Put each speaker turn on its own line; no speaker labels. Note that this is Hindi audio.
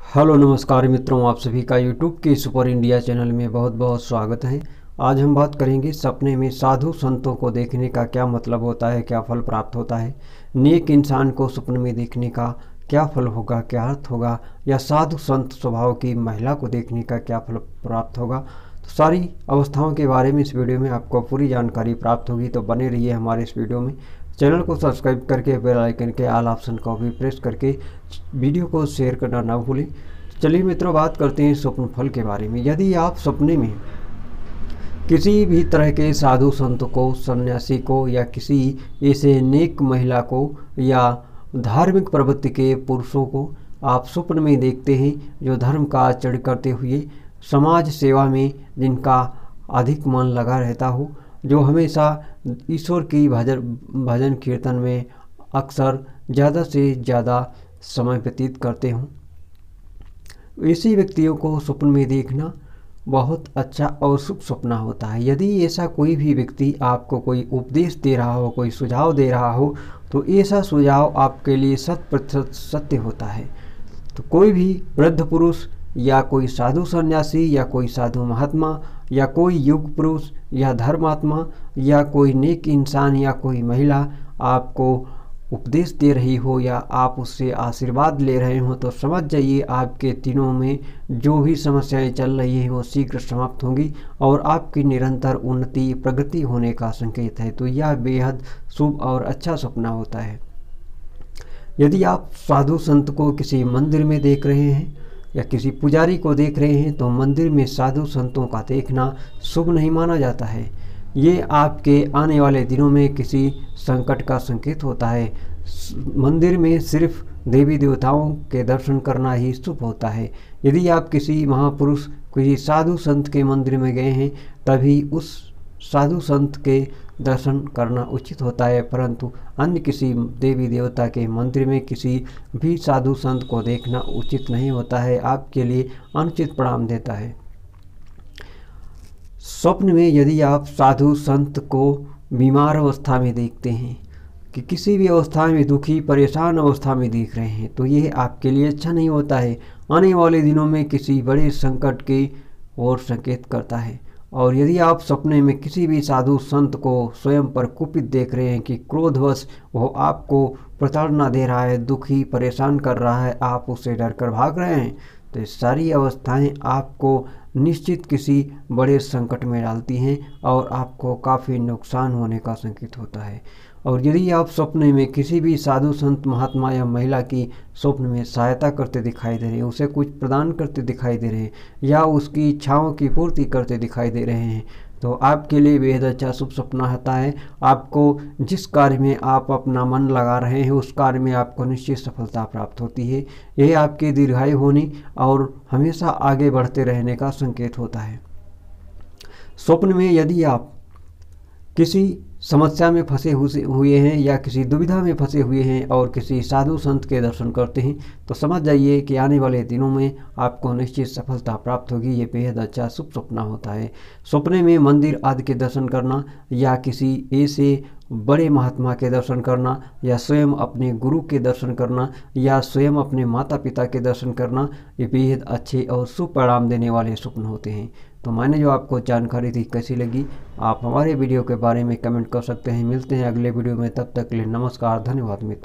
हेलो नमस्कार मित्रों, आप सभी का यूट्यूब के सुपर इंडिया चैनल में बहुत बहुत स्वागत है। आज हम बात करेंगे सपने में साधु संतों को देखने का क्या मतलब होता है, क्या फल प्राप्त होता है। नेक इंसान को सपने में देखने का क्या फल होगा, क्या अर्थ होगा, या साधु संत स्वभाव की महिला को देखने का क्या फल प्राप्त होगा। तो सारी अवस्थाओं के बारे में इस वीडियो में आपको पूरी जानकारी प्राप्त होगी, तो बने रहिए हमारे इस वीडियो में। चैनल को सब्सक्राइब करके बेल आइकन के ऑल ऑप्शन को भी प्रेस करके वीडियो को शेयर करना ना भूलें। चलिए मित्रों, बात करते हैं स्वप्न फल के बारे में। यदि आप सपने में किसी भी तरह के साधु संत को, सन्यासी को, या किसी ऐसे नेक महिला को या धार्मिक प्रवृत्ति के पुरुषों को आप स्वप्न में देखते हैं जो धर्म का आचरण करते हुए समाज सेवा में जिनका अधिक मन लगा रहता हो, जो हमेशा ईश्वर की भजन कीर्तन में अक्सर ज़्यादा से ज़्यादा समय व्यतीत करते हों, ऐसे व्यक्तियों को स्वप्न में देखना बहुत अच्छा और शुभ सपना होता है। यदि ऐसा कोई भी व्यक्ति आपको कोई उपदेश दे रहा हो, कोई सुझाव दे रहा हो, तो ऐसा सुझाव आपके लिए 100% सत्य होता है। तो कोई भी वृद्ध पुरुष या कोई साधु सन्यासी या कोई साधु महात्मा या कोई युग पुरुष या धर्मात्मा या कोई नेक इंसान या कोई महिला आपको उपदेश दे रही हो या आप उससे आशीर्वाद ले रहे हो, तो समझ जाइए आपके दिनों में जो भी समस्याएं चल रही हैं वो शीघ्र समाप्त होंगी और आपकी निरंतर उन्नति प्रगति होने का संकेत है। तो यह बेहद शुभ और अच्छा सपना होता है। यदि आप साधु संत को किसी मंदिर में देख रहे हैं या किसी पुजारी को देख रहे हैं, तो मंदिर में साधु संतों का देखना शुभ नहीं माना जाता है। ये आपके आने वाले दिनों में किसी संकट का संकेत होता है। मंदिर में सिर्फ देवी देवताओं के दर्शन करना ही शुभ होता है। यदि आप किसी महापुरुष, किसी साधु संत के मंदिर में गए हैं, तभी उस साधु संत के दर्शन करना उचित होता है, परंतु अन्य किसी देवी देवता के मंदिर में किसी भी साधु संत को देखना उचित नहीं होता है, आपके लिए अनुचित परिणाम देता है। स्वप्न में यदि आप साधु संत को बीमार अवस्था में देखते हैं कि किसी भी अवस्था में दुखी परेशान अवस्था में देख रहे हैं, तो यह आपके लिए अच्छा नहीं होता है। आने वाले दिनों में किसी बड़े संकट की ओर संकेत करता है। और यदि आप सपने में किसी भी साधु संत को स्वयं पर कुपित देख रहे हैं कि क्रोधवश वो आपको प्रताड़ना दे रहा है, दुखी परेशान कर रहा है, आप उससे डरकर भाग रहे हैं, तो ये सारी अवस्थाएं आपको निश्चित किसी बड़े संकट में डालती हैं और आपको काफ़ी नुकसान होने का संकेत होता है। और यदि आप सपने में किसी भी साधु संत महात्मा या महिला की स्वप्न में सहायता करते दिखाई दे रहे हैं, उसे कुछ प्रदान करते दिखाई दे रहे हैं या उसकी इच्छाओं की पूर्ति करते दिखाई दे रहे हैं, तो आपके लिए बेहद अच्छा शुभ सपना होता है। आपको जिस कार्य में आप अपना मन लगा रहे हैं उस कार्य में आपको निश्चित सफलता प्राप्त होती है। यह आपके दीर्घायु होने और हमेशा आगे बढ़ते रहने का संकेत होता है। स्वप्न में यदि आप किसी समस्या में फंसे हुए हैं या किसी दुविधा में फंसे हुए हैं और किसी साधु संत के दर्शन करते हैं, तो समझ जाइए कि आने वाले दिनों में आपको निश्चित सफलता प्राप्त होगी। ये बेहद अच्छा शुभ सपना होता है। सपने में मंदिर आदि के दर्शन करना या किसी ऐसे बड़े महात्मा के दर्शन करना या स्वयं अपने गुरु के दर्शन करना या स्वयं अपने माता पिता के दर्शन करना, ये बेहद अच्छे और शुभ परिणाम देने वाले स्वप्न होते हैं। तो मैंने जो आपको जानकारी दी कैसी लगी, आप हमारे वीडियो के बारे में कमेंट कर सकते हैं। मिलते हैं अगले वीडियो में, तब तक के लिए नमस्कार, धन्यवाद मित्र।